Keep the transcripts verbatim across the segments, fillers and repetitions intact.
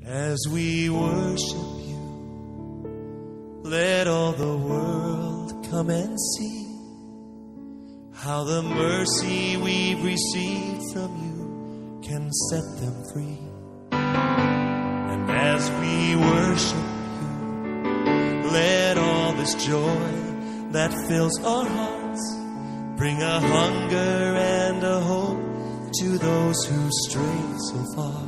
As we worship you, let all the world come and see how the mercy we've received from you can set them free. And as we worship you, let all this joy that fills our hearts bring a hunger and a hope to those who stray so far.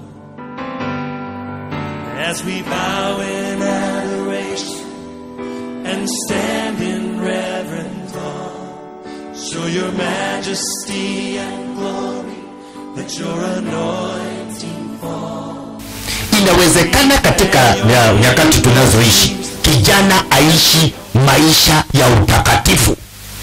As we bow in adoration and stand in reverent awe, show your majesty and glory, let your anointing fall. Inawezekana katika nyakati tunazoishi kijana aishi maisha ya utakatifu.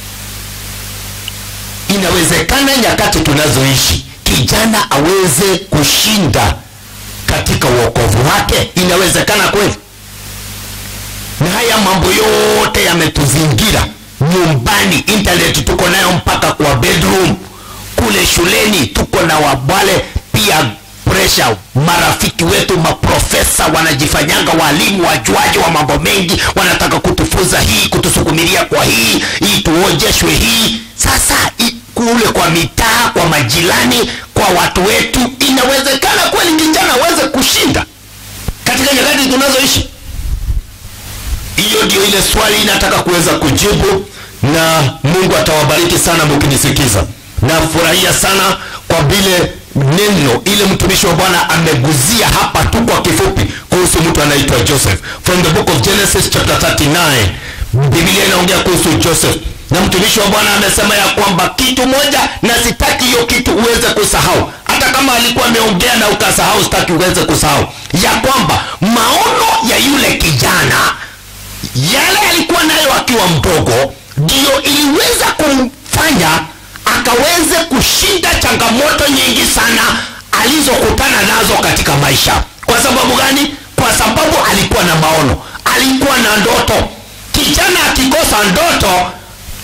Inawezekana nyakati tunazoishi kijana aweze kushinda katika wokovu wake. Inawezekana kweli? Na haya mambo yote yametuzingira nyumbani, internet tuko nayo mpaka kwa bedroom, kule shuleni tuko na wabale pia pressure, marafiki wetu maprofesa wanajifanyanga walimu wajuaji wa mambo mengi, wanataka kutufuza hii, kutusukumilia kwa hii, hii tuojeshwe hii. Sasa kule kwa mitaa, kwa majirani, kwa watu wetu, inawezekana kweli kijana aweze kushinda katika nyakati tunazoishi? Hiyo ndio ile swali inataka kuweza kujibu, na Mungu atawabariki sana mkinisikiza. Na furahia sana kwa vile neno ile mtumishi wa Bwana ameguzia hapa tu kwa kifupi kuhusu mtu anaitwa Joseph. From the book of Genesis chapter thirty-nine, Biblia inaongea kuhusu Joseph. Na mtumishi wa Bwana amesema ya kwamba kitu moja, na sitaki hiyo kitu uweze kusahau. Hata kama alikuwa ameongea na ukasahau, sitaki uweze kusahau ya kwamba maono ya yule kijana, yale alikuwa nayo akiwa mdogo, ndio iliweza kumfanya akaweze kushinda changamoto nyingi sana alizokutana nazo katika maisha. Kwa sababu gani? Kwa sababu alikuwa na maono, alikuwa na ndoto. Kijana akikosa ndoto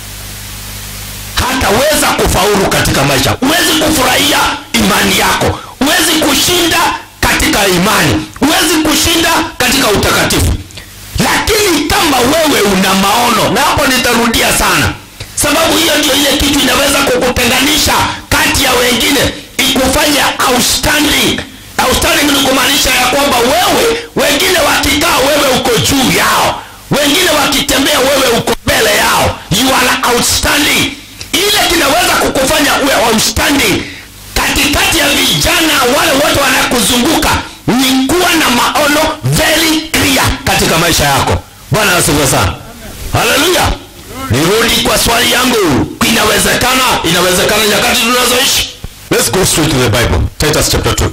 hataweza kufaulu katika maisha. Huwezi kufurahia imani yako, huwezi kushinda katika imani, huwezi kushinda katika utakatifu. Lakini kama wewe una maono, na hapo nitarudia sana, sababu hiyo ndio ile kitu inaweza kukutenganisha kati ya wengine, ikufanya outstanding. Outstanding ni kumaanisha ya kwamba wewe, wengine wakikaa wewe uko juu yao, wengine wakitembea wewe uko mbele yao. You are outstanding. Ile kinaweza kukufanya uwe outstanding katikati ya vijana wale wote wanakuzunguka ni kuwa na maono very clear katika maisha yako. Bwana asifiwe sana. Hallelujah. Nirudi kwa swali yangu. Inawezekana, inawezekana nyakati tunazoishi. Let's go straight to the Bible. Titus chapter two.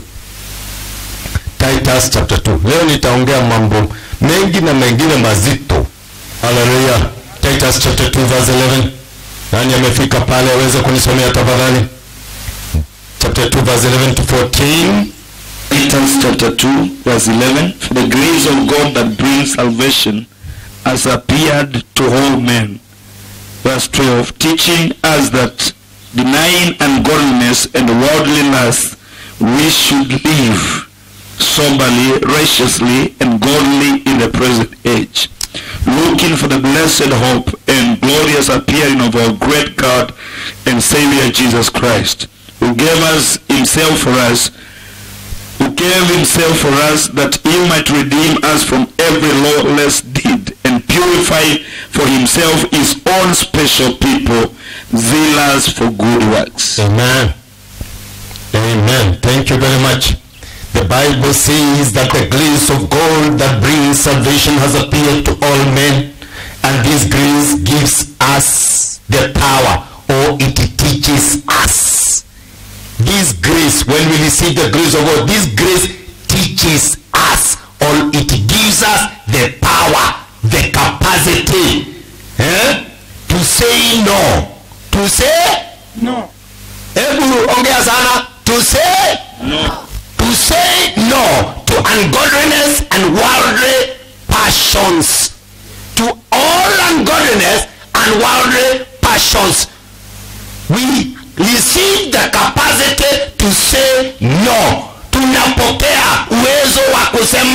Titus chapter two. Leo nitaongea mambo mengi na mengine mazito. Hallelujah. Titus chapter two verse eleven. Nani amefika pale aweze kunisomea tafadhali? Chapter two verse eleven to fourteen. Titus chapter two verse eleven. For the grace of God that brings salvation has appeared to all men. Verse twelve. Teaching us that denying ungodliness and worldly lust, we should live soberly, righteously, and godly in the present age, looking for the blessed hope and glorious appearing of our great God and Savior Jesus Christ, who gave us himself for us, who gave himself for us that he might redeem us from every lawless deed and purify for himself his own special people, zealous for good works. Amen. Amen. Thank you very much. The Bible says that the grace of God that brings salvation has appeared to all men, and this grace gives us the power, or it teaches us. This grace, when we receive the grace of God, this grace teaches us, or it gives us the power, the capacity eh? to say no. To say no. Ebu ongea sana. To say no. To say no to ungodliness and worldly passions. To all ungodliness and worldly passions. We receive the capacity to say no. Tunapokea uwezo wa kusema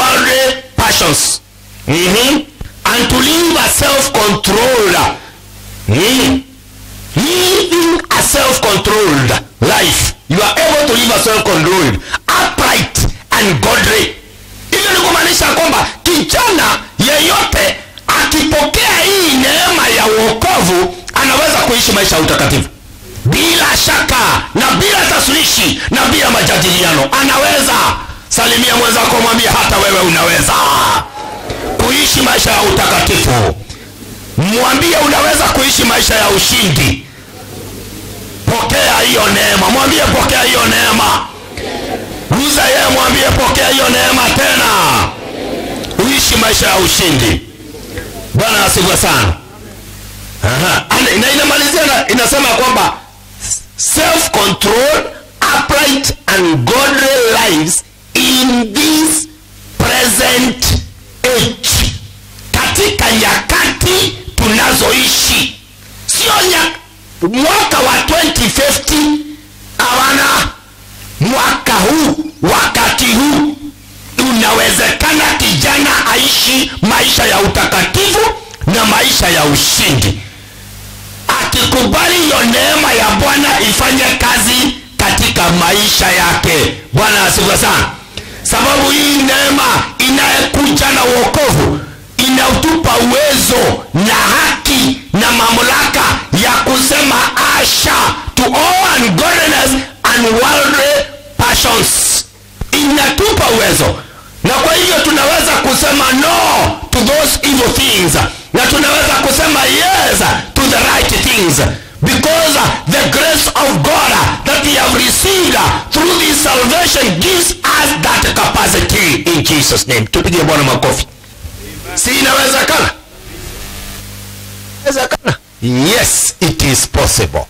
worldly passions. Mm-hmm. And to live a self-controlled, mm, living a self-controlled life. You are able to live a self-controlled, upright and godly. Hivyo ni kumaanisha kwamba kijana yeyote akipokea hii neema ya wokovu anaweza kuishi maisha ya utakatifu bila shaka na bila taswishi na bila majadiliano. Anaweza. Salimia mwenzako, mwambie hata wewe unaweza kuishi maisha ya utakatifu. Mwambie unaweza kuishi maisha ya ushindi. Pokea hiyo neema. Mwambie pokea hiyo neema. Uza yeye, mwambie pokea hiyo neema tena. Uishi maisha ya ushindi. Bwana asifiwe sana. Aha. Na inamalizia na inasema kwamba self-control, upright and godly lives in this present age. Katika nyakati tunazoishi. Sio mwaka wa twenty fifty, hawana. Mwaka huu, wakati huu, unawezekana kijana aishi maisha ya utakatifu na maisha ya ushindi, akikubali hiyo neema ya Bwana ifanye kazi katika maisha yake. Bwana asifiwe sana. Sababu hii neema inayekuja na wokovu inautupa uwezo na haki na mamlaka ya kusema asha to all ungodliness and worldly passions. Inatupa uwezo, na kwa hivyo tunaweza kusema no to those evil things, na tunaweza kusema yes to the right things, because the grace of God that we have received through this salvation gives us that capacity in Jesus name. Tupige Bwana makofi. Si inawezekana? Inawezekana? Yes, it is possible.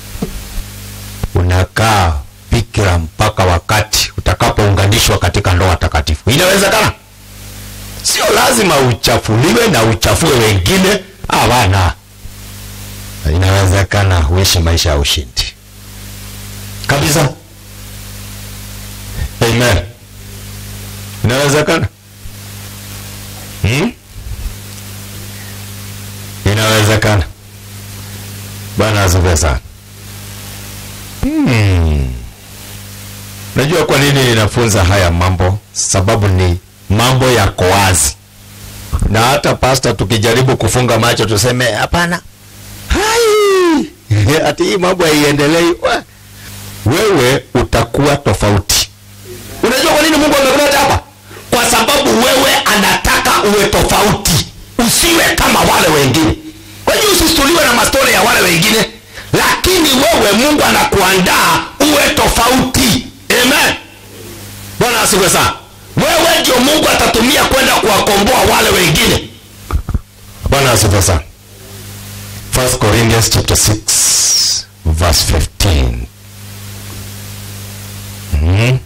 Unakaa fikira mpaka wakati utakapounganishwa katika ndoa takatifu. Inawezekana? Sio lazima uchafuliwe na uchafue wengine. Hapana. Inawezekana uishi maisha ya ushindi kabisa. Amen. Inawezekana? Hmm? Inawezekana. Bwana asifiwe sana. Hmm. Najua kwa nini ninafunza haya mambo, sababu ni mambo yako wazi. Na hata pastor tukijaribu kufunga macho tuseme hapana, hai ati hii mambo haiendelei, wewe utakuwa tofauti. Unajua kwa nini Mungu amekuleta hapa? Kwa sababu wewe anataka uwe tofauti, usiwe kama wale wengine. Kwa hiyo usistuliwe na mastori ya wale wengine, lakini wewe Mungu anakuandaa uwe tofauti. Amen. Bwana asifiwe sana. Wewe ndio Mungu atatumia kwenda kuwakomboa wale wengine. Bwana asifiwe sana. First Corinthians chapter six verse fifteen. Mm-hmm.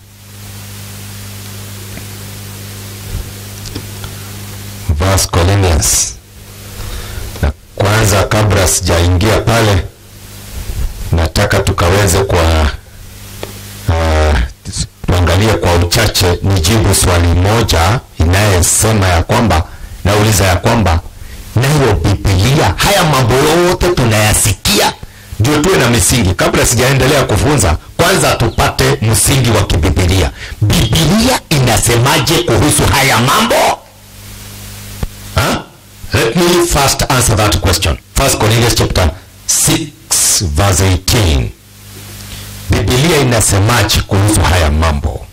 First Corinthians. Na kwanza kabla sijaingia pale, nataka tukaweze kwa uh, tuangalie kwa uchache nijibu swali moja inayesema ya kwamba, nauliza ya kwamba nayo Biblia, haya mambo yote tunayasikia, ndio tuwe na misingi. Kabla sijaendelea kufunza, kwanza tupate msingi wa kibiblia. Biblia inasemaje kuhusu haya mambo? Huh? Let me first answer that question. First Corinthians chapter six verse eighteen. Biblia inasemaje kuhusu haya mambo?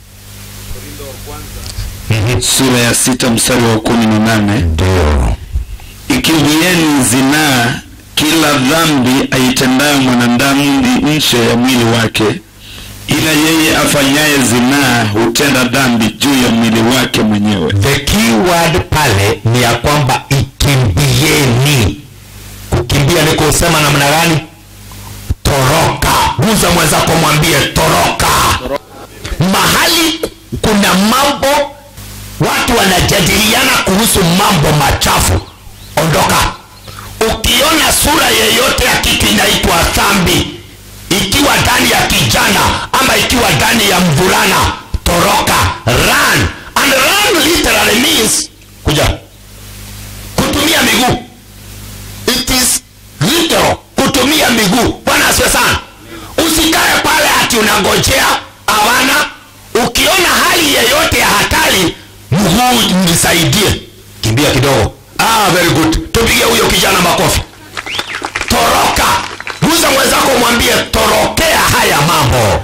Mm-hmm. Sura ya sita mstari wa kumi na nane. Ndio. Ikimbieni zinaa, kila dhambi aitendayo mwanadamu ni nje ya mwili wake, ila yeye afanyaye zinaa hutenda dhambi juu ya mwili wake mwenyewe. The key word pale ni ya kwamba ikimbieni. Kukimbia ni kusema namna gani? Toroka. Guza mwenzako, mwambie toroka. Mahali kuna mambo watu wanajadiliana kuhusu mambo machafu, ondoka. Ukiona sura yeyote ya kitu inaitwa dhambi, ikiwa ndani ya kijana ama ikiwa ndani ya mvulana, toroka. Run. And run literally unangojea hawana. Ukiona hali yeyote ya hatari, mguu nisaidie, kimbia kidogo. Ah, very good. Tupige huyo kijana makofi. Toroka. Guza mwenzako mwambie torokea haya mambo.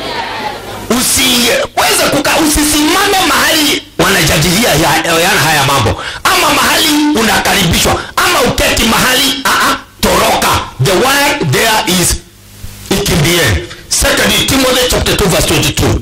Usiweze kukaa, usisimame mahali wanajadilia ya, ya haya mambo, ama mahali unakaribishwa, ama uketi mahali a a toroka. The word there is ikimbie. Second Timothy chapter two verse twenty-two.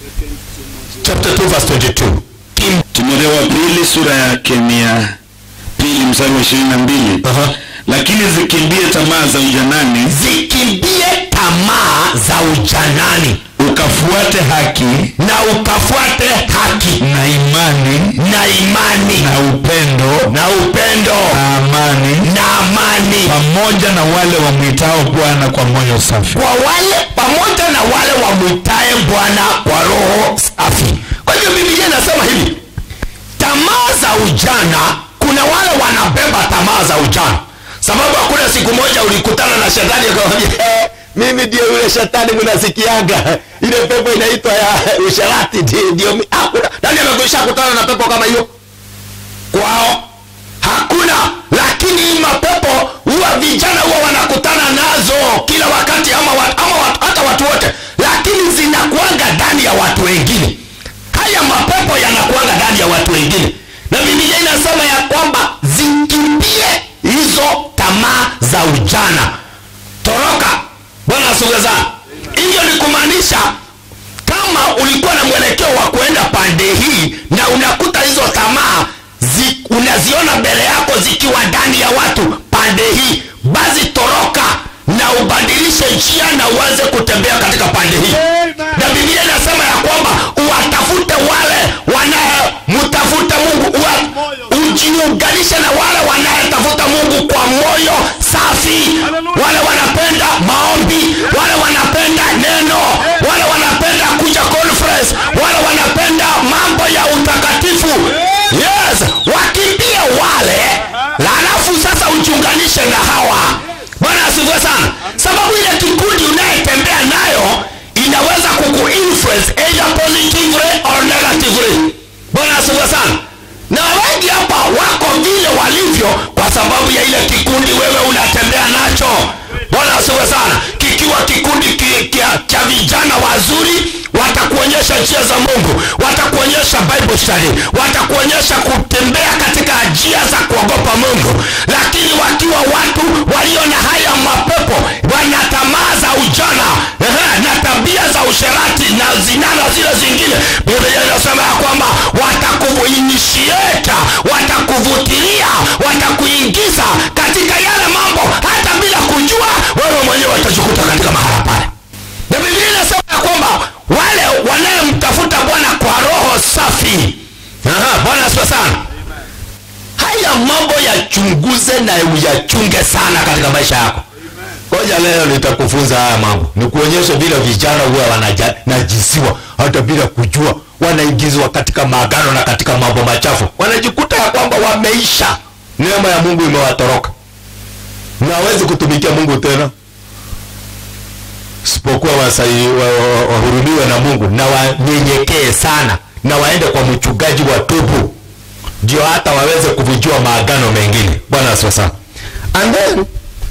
Chapter two verse twenty-two. Kim Timotheo wa pili sura yake mia pili mstari wa ishirini na mbili. Uh-huh. Lakini zikimbie tamaa za ujanani, zikimbie tamaa za ujanani, ukafuate haki, na ukafuate haki, na imani, na imani, na upendo, na upendo, na amani, na amani, pamoja na wale wamwitao Bwana kwa moyo safi. Kwa wale pamoja na wale wamwitae Bwana kwa roho safi. Kwa hiyo Biblia inasema hivi, tamaa za ujana, kuna wale wanabeba tamaa za ujana. Sababu hakuna siku moja ulikutana na shetani akamwambia, eh, mimi ndio yule shetani mnasikiaga, ile pepo inaitwa ya usherati ndio. Hakuna. Nani amekwisha kutana na pepo kama hiyo? Kwao hakuna. Lakini mapepo huwa vijana huwa wanakutana nazo kila wakati, ama watu, ama watu, hata watu wote, lakini zinakuanga ndani ya watu wengine. Haya mapepo yanakuanga ndani ya watu wengine, na Biblia inasema ya kwamba zikimbie hizo tamaa za ujana. Toroka. Bwana asifiwe sana. Hiyo ni kumaanisha kama ulikuwa na mwelekeo wa kuenda pande hii na unakuta hizo tamaa zi, unaziona mbele yako zikiwa ndani ya watu pande hii, basi toroka na ubadilishe njia na uanze kutembea katika pande hii. Na Biblia inasema ya kwamba uwatafute wale wanayemtafuta Mungu, ujiunganishe na wale wanayetafuta Mungu kwa moyo safi. Wale wanapenda maombi, wale wanapenda neno, wale wanapenda kuja conference, wale wanapenda mambo ya utakatifu. Yes, wakimbie wale, halafu sasa ujiunganishe na hawa. Bwana asifiwe sana. Sababu ile kikundi unayetembea nayo inaweza kuku-influence either positively or negatively. Bwana asifiwe sana. Na wengi hapa wako vile walivyo kwa sababu ya ile kikundi wewe unatembea nacho. Bwana asifiwe sana. Kikiwa kikundi cha vijana wazuri, watakuonyesha njia za Mungu, watakuonyesha Bible study, watakuonyesha kutembea katika njia za kuogopa Mungu. Lakini wakiwa watu walio na haya mapepo, wana tamaa za ujana, ehe, na tabia za usherati na zinana zile zingine, Biblia inasema ya kwamba watakuinitiate, watakuvutilia, watakuingiza katika yale mambo hata bila kujua, wewe mwenyewe utajikuta katika mahala pale. Na Biblia inasema ya kwamba wale wanayemtafuta Bwana kwa roho safi. Aha, Bwana asifiwe sana. Haya mambo yachunguze na uyachunge sana katika maisha yako. Ngoja leo nitakufunza haya mambo. Nikuonyeshe vile vijana huwa wanajisiwa hata bila kujua, wanaingizwa katika maagano na katika mambo machafu. Wanajikuta ya kwamba wameisha. Neema ya Mungu imewatoroka. Na hawezi kutumikia Mungu tena. Sipokuwa wahurumiwe na Mungu na wanyenyekee sana na waende kwa mchungaji wa tubu, ndio hata waweze kuvijua maagano mengine. Bwana asifiwe sana. And then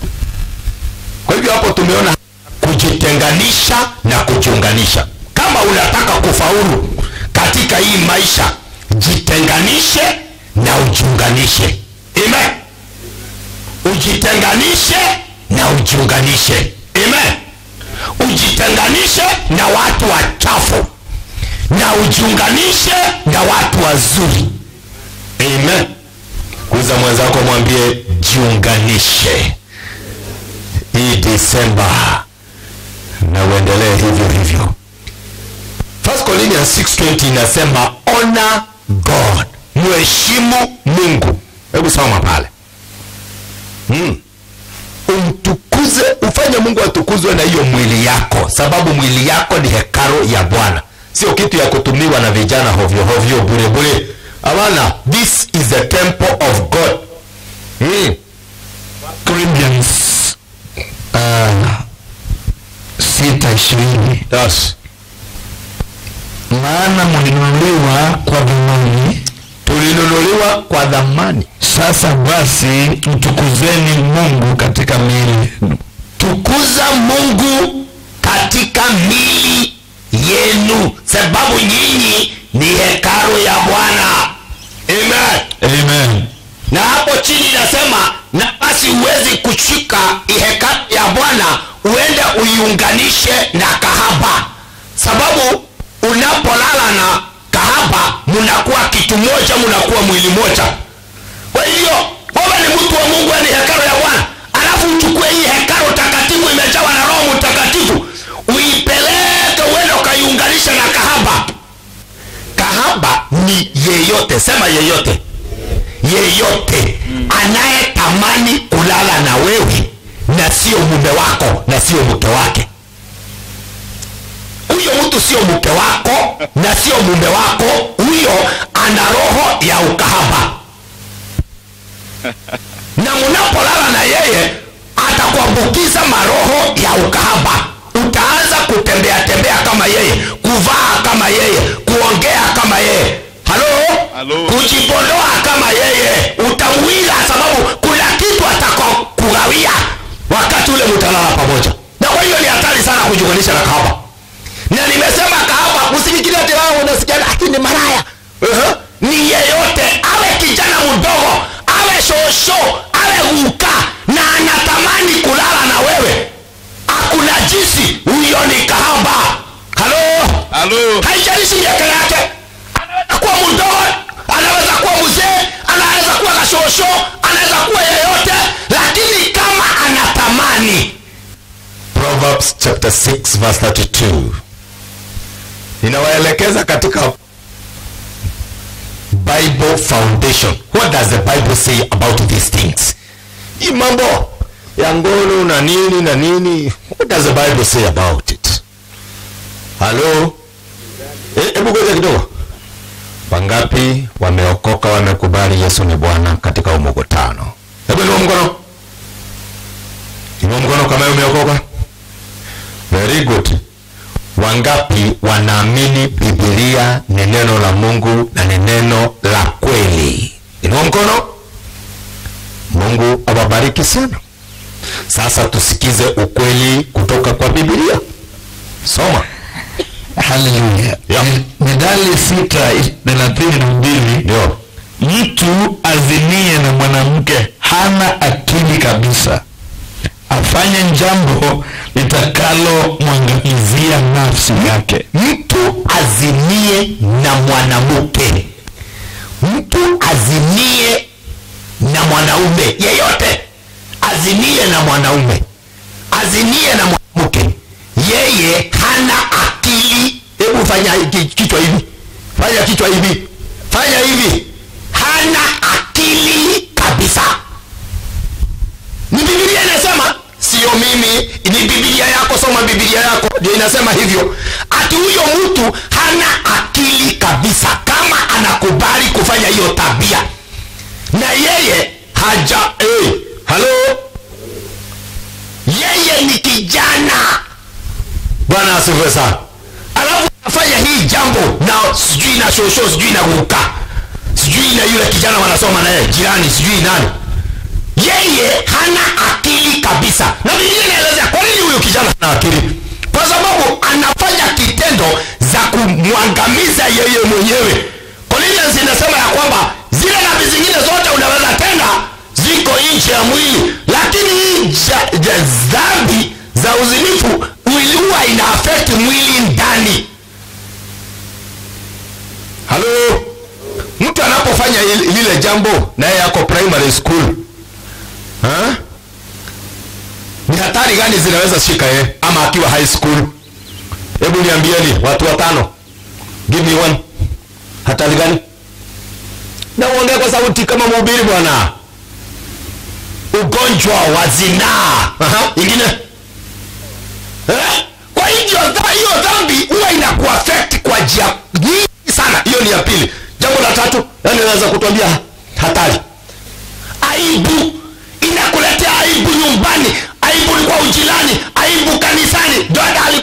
kwa hivyo hapo tumeona kujitenganisha na kujiunganisha. Kama unataka kufaulu katika hii maisha, jitenganishe na ujiunganishe. Amen. Ujitenganishe na ujiunganishe. Amen. Ujitenganishe na watu wachafu na ujiunganishe na watu wazuri. Amen. Kuza mwenzako mwambie jiunganishe hii December na uendelee hivyo hivyo. First Corinthians six twenty inasema honor God, mheshimu Mungu. Hebu soma pale. Hmm. Umtukuze, ufanye Mungu atukuzwe na hiyo mwili yako, sababu mwili yako ni hekalu ya Bwana. Sio kitu ya kutumiwa na vijana hovyo hovyo bure bure. Abana, this is the temple of God. Hmm. Corinthians uh, sita ishirini. Yes. Maana mlinunuliwa kwa dhamani. Tulinunuliwa kwa dhamani. Sasa basi mtukuzeni Mungu katika miili. Tukuza Mungu katika miili yenu, sababu nyinyi ni hekalu ya Bwana. Amen. Amen. Na hapo chini inasema, na basi huwezi kushika hekalu ya Bwana uende uiunganishe na kahaba, sababu unapolala na kahaba mnakuwa kitu moja, mnakuwa mwili moja. Kwa hiyo wewe ni mtu wa Mungu, ni hekalu ya Bwana, alafu uchukue hii hekalu takatifu imejawa na Roho Mtakatifu uipeleke uende ukaiunganisha na kahaba. Kahaba ni yeyote, sema yeyote, yeyote anayetamani kulala na wewe na sio mume wako na sio mke wake. Huyo mtu sio mke wako na sio mume wako, huyo ana roho ya ukahaba. Na mnapolala na yeye atakuambukiza maroho ya ukahaba. Utaanza kutembea tembea kama yeye, kuvaa kama yeye, kuongea kama yeye. Halo? Halo. Kujipondoa kama yeye. Utamwila sababu kuna kitu atakokugawia wakati ule mtalala pamoja. Na kwa hiyo ni hatari sana kujiunganisha na kahaba. Na nimesema kahaba, usifikirie ati wao unasikia lakini maraya. Uh-huh. Ni yeyote, awe kijana mdogo, awe shosho, awe uka na anatamani kulala na wewe, hakuna jinsi, huyo ni kahaba. Halo? Halo. Haijalishi miaka yake. Anaweza kuwa mdogo, anaweza kuwa mzee, anaweza kuwa kashosho, anaweza kuwa yeyote, lakini kama anatamani. Proverbs chapter six verse thirty-two. Ninawaelekeza katika Bible foundation. What does the Bible say about these things? Hii mambo ya ngono na nini na nini, what does the Bible say about it? Halo? Hebu ngoja kidogo. Wangapi wameokoka, wamekubali Yesu ni Bwana katika umogotano? Hebu inua mkono. Inua mkono kama umeokoka. Very good. Wangapi wanaamini Biblia ni neno la Mungu na ni neno la kweli? Inua mkono. Mungu awabariki sana. Sasa tusikize ukweli kutoka kwa Biblia. Soma. Hallelujah. Yeah. Mithali sita thelathini na mbili. Ndio. Mtu azinie na mwanamke hana akili kabisa, afanye jambo litakalo mwangamizia nafsi yake. Mtu azinie na mwanamke, mtu azinie na mwanaume yeyote, azinie na mwanaume, azinie na mwanamke, yeye hana akili. Hebu fanya kichwa hivi, fanya kichwa hivi, fanya hivi, hana akili kabisa. Ni Biblia inasema, sio mimi, ni Biblia yako. Soma Biblia yako, ndio inasema hivyo. Ati huyo mtu hana akili kabisa kama anakubali kufanya hiyo tabia, na yeye haja eh, halo, yeye ni kijana. Bwana asifiwe sana. Alafu afanya hii jambo na sijui na shosho, sijui na kuruka, sijui na yule kijana wanasoma naye jirani, sijui nani. Yeye hana akili kabisa. Na Biblia inaeleza kwa nini huyo kijana hana akili. Kwa sababu anafanya kitendo za kumwangamiza yeye mwenyewe. Corinthians inasema ya kwamba zile dhambi zingine zote unaweza tenda ziko nje ya mwili, lakini hii dhambi za uzinifu huwa ina affect mwili ndani. Halo? Mtu anapofanya lile jambo naye yako primary school, ha? Ni hatari gani zinaweza shika yeye ama akiwa high school? Hebu niambieni watu watano. Give me one. Hatari gani? Na uongee kwa sauti kama mhubiri bwana. Ugonjwa wa zinaa. Aha, ingine. Eh? Kwa hivyo hiyo dhambi huwa inakuaffect kwa njia nyingi sana. Hiyo ni ya pili. Jambo la tatu, yani naweza kutuambia hatari. Aibu. Inakuletea aibu nyumbani, aibu kwa ujirani, aibu kanisani. Ndio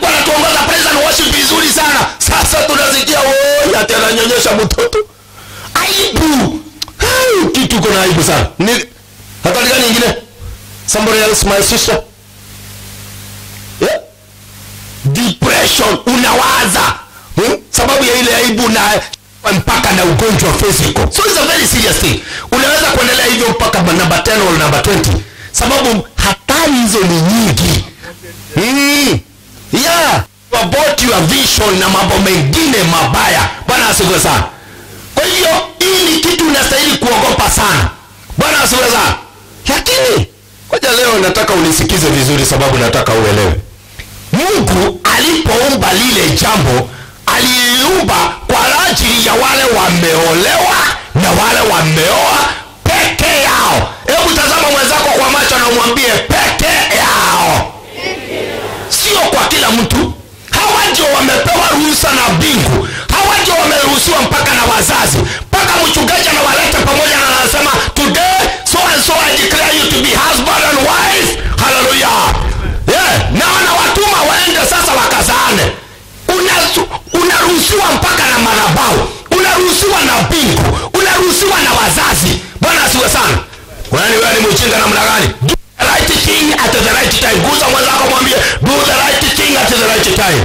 kunyonyesha mtoto. Aibu. Hai, kitu kuna aibu sana. Ni hatari gani nyingine? Somebody else, my sister. Yeah? Depression, unawaza. Hmm? Sababu ya ile aibu na mpaka na ugonjwa physical. So it's a very serious thing. Unaweza kuendelea hivyo mpaka number ten or number twenty. Sababu hatari hizo ni nyingi. Mm. Yeah. About your vision na mambo mengine mabaya. Bwana asifiwe sana. Kwa hiyo hii ni kitu unastahili kuogopa sana. Bwana asifiwe sana. Lakini ngoja leo nataka unisikize vizuri sababu nataka uelewe. Mungu alipoumba lile jambo, aliumba kwa ajili ya wale wameolewa na wale wameoa peke yao. Hebu tazama mwenzako kwa macho na umwambie peke yao. Sio kwa kila mtu. Hawa ndio wamepewa ruhusa na mbingu. Hawa ndio wameruhusiwa mpaka na wazazi. Mpaka mchungaji anawaleta pamoja na anasema today so and so I declare you to be husband and wife. Hallelujah. Yeah. Na wanawatuma waende sasa wakazaane. Unaruhusiwa mpaka na madhabahu. Unaruhusiwa na mbingu. Unaruhusiwa na wazazi. Bwana asiwe sana. Kwani wewe ni mjinga namna gani? Do the right thing at the right time. Guza mwenzako mwambie do the right thing at the right time.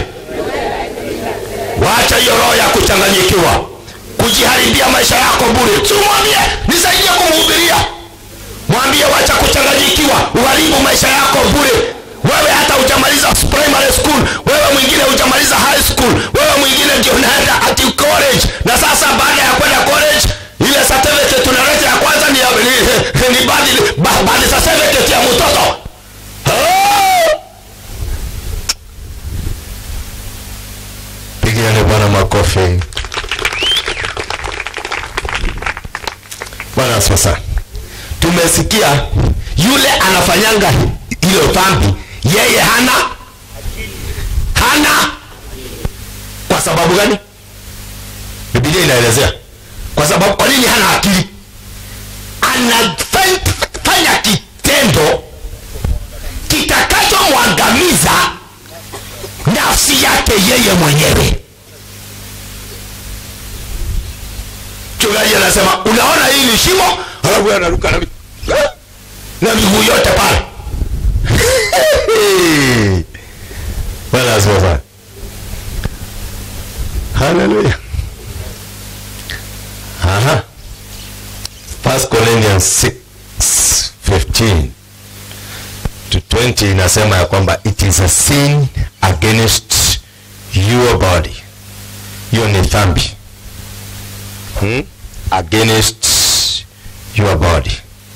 Wacha hiyo roho ya kuchanganyikiwa, kujiharibia maisha yako bure. Tumwambie nisaidie kumhubiria. Mwambie wacha kuchanganyikiwa, uharibu maisha yako bure. Wewe hata hujamaliza primary school, wewe mwingine hujamaliza high school, wewe mwingine ndio unaenda at college. Na sasa baada ya kwenda college, ile certificate tunaleta ya kwanza ni ni badi badi certificate ya mtoto. Pigiane Bwana makofi. Bwana sasa. Tumesikia yule anafanyanga ile dhambi, yeye hana hana kwa sababu gani? Biblia inaelezea. Kwa sababu kwa nini hana akili? Anafanya kitendo kitakachomwangamiza nafsi yake yeye mwenyewe. Chungaji anasema unaona hii ni shimo, alafu anaruka na na miguu yote pale. Bwana asifiwe. Hallelujah. Aha. First Corinthians six fifteen to twenty inasema ya kwamba it is a sin against your body. Hiyo ni dhambi. Hmm? Against your body.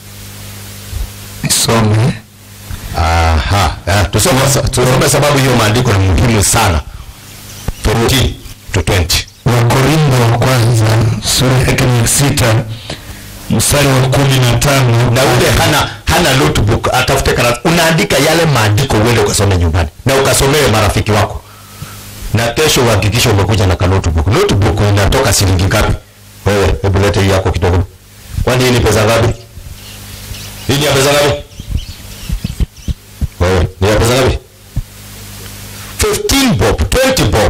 Nisome. Aha. Ah, tusome tusome sababu hiyo maandiko ni muhimu sana. fourteen to twenty. Wakorintho wa kwanza sura ya sita mstari wa kumi na tano. Na ule hana hana notebook, atafute karata. Unaandika yale maandiko uende ukasome nyumbani. Na ukasomee marafiki wako. Na kesho uhakikishe umekuja na notebook. Notebook inatoka shilingi ngapi? Wewe hebu leta hii yako kidogo. Kwani hii ni pesa ngapi? Hii ni pesa ngapi? Wewe ni pesa ngapi? fifteen bob, twenty bob.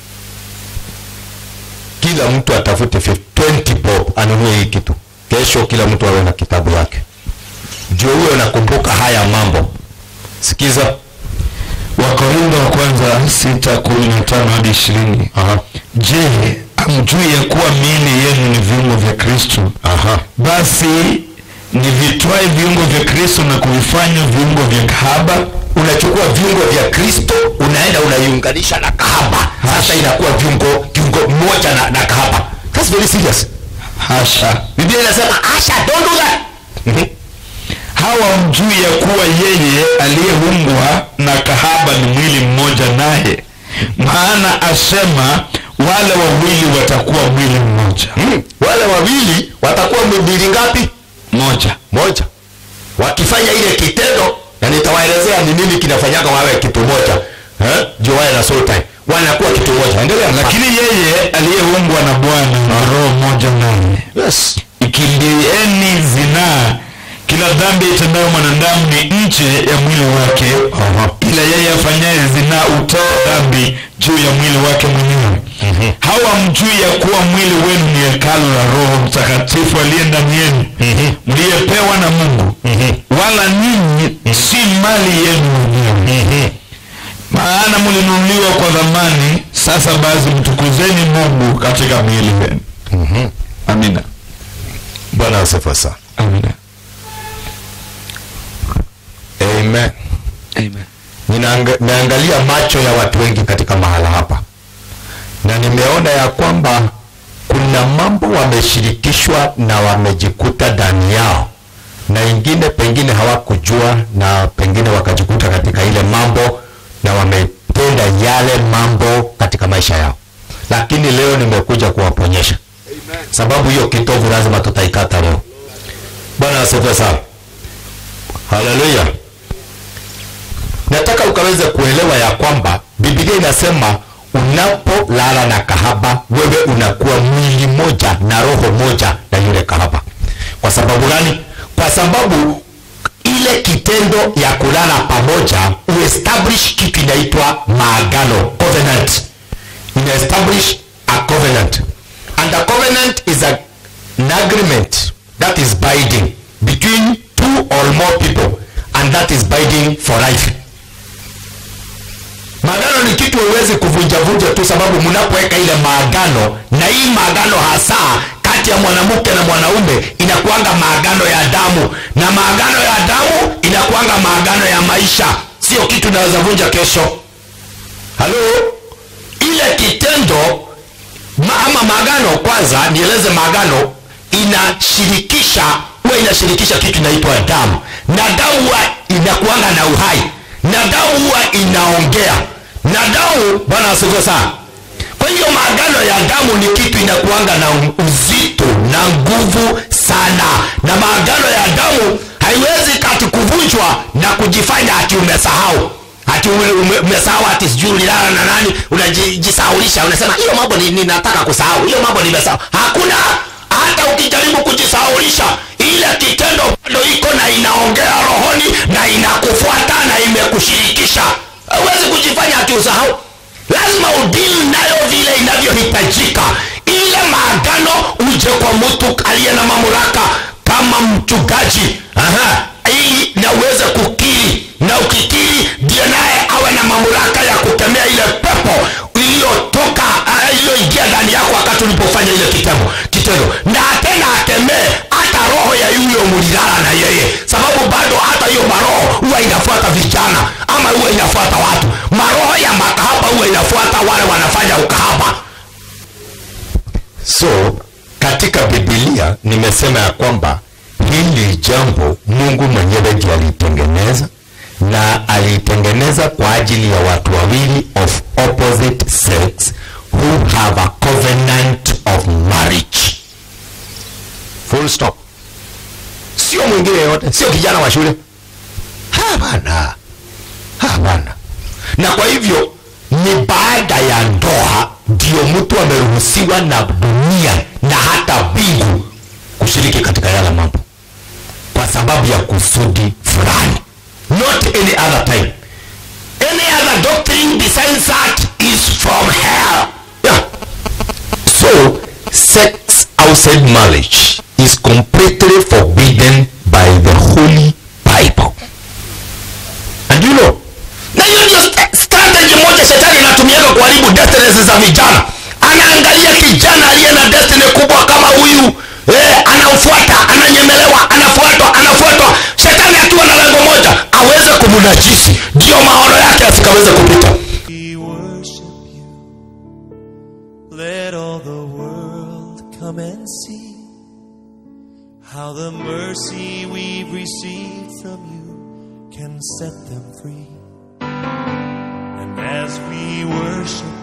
Kila mtu atafute twenty bob anunue hii kitu. Kesho kila mtu awe na kitabu yake. Ndio uwe unakumbuka haya mambo. Sikiza. Wakorintho wa kwanza sita kumi na tano hadi ishirini. Aha. Je, hamjui ya kuwa miili yenu ni viungo vya Kristo? Aha. Basi ni vitwae viungo vya Kristo na kuvifanya viungo vya kahaba. Unachukua viungo vya Kristo, unaenda unaiunganisha na kahaba. Sasa inakuwa viungo viungo moja na, na kahaba. That's very serious. Hasha. Biblia inasema hasha, don't do that. Mhm. Hawa mjui ya kuwa yeye aliyeumbwa na kahaba ni mwili mmoja naye. Maana asema wale wawili watakuwa mwili mmoja. Hmm. Wale wawili watakuwa mwili ngapi? Moja. Moja. Wakifanya ile kitendo, na nitawaelezea ni nini kinafanyaka wawe kitu moja. Eh? Joa na Sultan. Wanakuwa kitu moja. Endelea. Lakini yeye aliyeumbwa na Bwana na roho moja naye. Yes. Ikimbieni zinaa. Kila dhambi itendayo mwanadamu ni nje ya mwili wake. Aha. Ila yeye afanyaye zinaa utoa dhambi juu ya mwili wake mwenyewe. Mhm. Au hamjui ya kuwa mwili wenu ni hekalu la Roho Mtakatifu aliye ndani yenu, mliyepewa na Mungu, wala ninyi si mali yenu wenyewe, maana mlinunuliwa kwa dhamani. Sasa basi mtukuzeni Mungu katika miili yenu. Amina. Bwana asifiwe sana. Amina. Amen. Amen. Ninaangalia macho ya watu wengi katika mahala hapa, na nimeona ya kwamba kuna mambo wameshirikishwa na wamejikuta ndani yao, na ingine pengine hawakujua na pengine wakajikuta katika ile mambo na wametenda yale mambo katika maisha yao. Lakini leo nimekuja kuwaponyesha. Amen. Sababu hiyo kitovu lazima tutaikata leo. Bwana asifiwe sana. Haleluya. Nataka ukaweze kuelewa ya kwamba Biblia inasema unapolala na kahaba, wewe unakuwa mwili moja na roho moja na yule kahaba. Kwa sababu gani? Kwa sababu ile kitendo ya kulala pamoja uestablish kitu inaitwa maagano, covenant. Ina establish a covenant, and a covenant is a, an agreement that is binding between two or more people, and that is binding for life. Maagano ni kitu huwezi kuvunja vunja tu, sababu mnapoweka ile maagano, na hii maagano hasa kati ya mwanamke na mwanaume inakuanga maagano ya damu, na maagano ya damu inakuanga maagano ya maisha, sio kitu naweza vunja kesho. Halo, ile kitendo ama maagano, kwanza nieleze maagano inashirikisha, huwa inashirikisha kitu inaitwa damu, na damu huwa inakuanga na uhai, na damu huwa inaongea, na damu, Bwana asifiwe sana. Kwa hiyo maagano ya damu ni kitu inakuanga na uzito na nguvu sana, na maagano ya damu haiwezi kati kuvunjwa na kujifanya ati umesahau, ati umesahau, ati sijui ulilala na nani unajisahaulisha, unasema hiyo mambo ni ninataka kusahau, hiyo mambo nimesahau. Hakuna. Hata ukijaribu kujisahaulisha, ile kitendo bado iko na inaongea rohoni na inakufuata na imekushirikisha. Huwezi kujifanya ati usahau. Lazima udili nayo vile inavyohitajika. Ile maagano uje kwa mtu aliye na mamlaka kama mchungaji. Aha, ili na uweze kukiri, na ukikiri ndiye naye awe na mamlaka ya kukemea ile pepo iliyotoka iliyoingia ndani yako wakati ulipofanya ile kitendo kitendo, na tena akemee hata roho ya yule mulilala na yeye, sababu bado hata hiyo maroho huwa inafuata vijana ama huwa inafuata watu. Maroho ya makahaba huwa inafuata wale wanafanya ukahaba. So katika Biblia nimesema ya kwamba hili jambo Mungu mwenyewe ndiye alitengeneza, na alitengeneza kwa ajili ya watu wawili of opposite sex who have a covenant of marriage. Full stop. Sio mwingine yote, sio kijana wa shule. Hapana. Hapana. Na kwa hivyo ni baada ya ndoa ndio mtu ameruhusiwa na dunia na hata mbingu kushiriki katika yale mambo, kwa sababu ya kusudi fulani. Not any other time. Any other doctrine besides that is from hell. Yeah. So, sex outside marriage is completely forbidden by the Holy Bible. And you know, na hiyo ndio strategy moja shetani anatumiaga kuharibu destinies za vijana. Anaangalia kijana aliye na destiny kubwa kama huyu, eh, anamfuata, ananyemelewa, anafuatwa, anafuatwa. Shetani akiwa na lengo moja, aweze kumnajisi, ndio maono yake asikaweze kupita. We worship you. Let all the world come and see how the mercy we've received from you can set them free. And as we worship